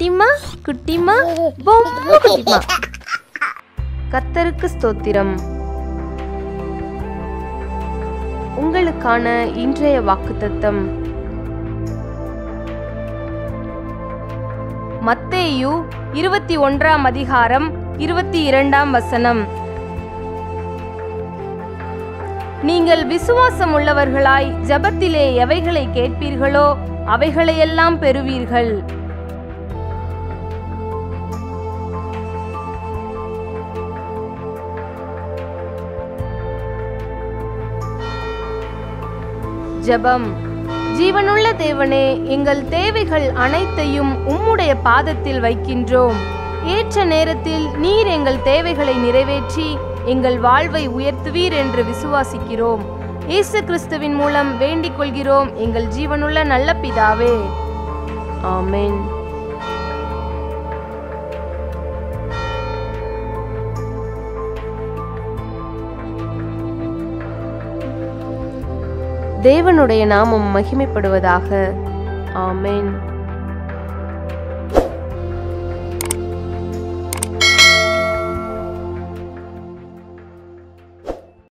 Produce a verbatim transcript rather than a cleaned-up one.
குட்டிமா குட்டிமா பொம்மை குட்டிமா. கர்த்தருக்கு ஸ்தோத்திரம். உங்களுக்கான இன்றைய வாக்குத்தத்தம் மத்தேயு இருபத்தி ஒன்றாம் அதிகாரம் இருபத்தி இரண்டாம் வசனம். நீங்கள் விசுவாசம் உள்ளவர்களாய் ஜெபத்திலே எவைகளை கேட்பீர்களோ அவைகளையெல்லாம் பெறுவீர்கள். ஜெபம். ஜீவனுள்ள தேவனே, எங்கள் தேவைகள் அனைத்தையும் உம்முடைய பாதத்தில் வைக்கின்றோம். ஏற்ற நேரத்தில் நீர் எங்கள் தேவைகளை நிறைவேற்றி எங்கள் வாழ்வை உயர்த்துவீர் என்று விசுவாசிக்கிறோம். இயேசு கிறிஸ்துவின் மூலம் வேண்டிக் கொள்கிறோம் எங்கள் ஜீவனுள்ள நல்ல பிதாவே. ஆமென். தேவனுடைய நாமம் மகிமைப்படுவதாக. ஆமென்.